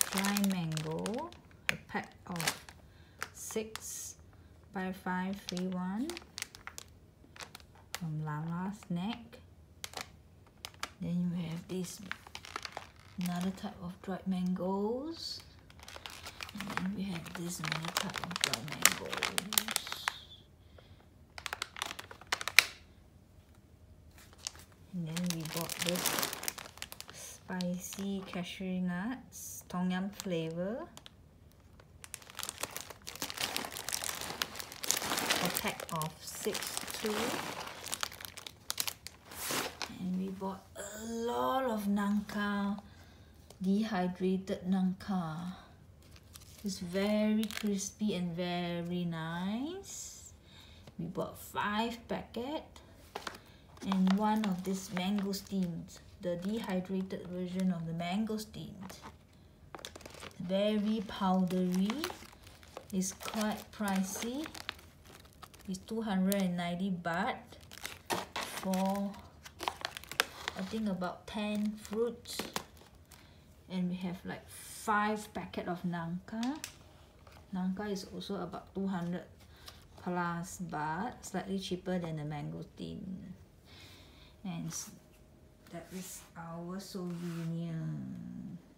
dry mango, a pack of 6 by 5 free one from Lala Snack. Then we have this another type of dried mangoes, and then we have this another type of dried mangoes. And then we bought this spicy cashew nuts, tom yum flavor, a pack of 6 too. And we bought a lot of nangka, dehydrated nangka. It's very crispy and very nice. We bought 5 packets and one of this mango steamed, the dehydrated version of the mango steamed. Very powdery. It's quite pricey. It's 290 baht for I think about 10 fruits. And we have like 5 packets of nangka. Nangka is also about 200 plus baht, slightly cheaper than the mangosteen. And that is our souvenir.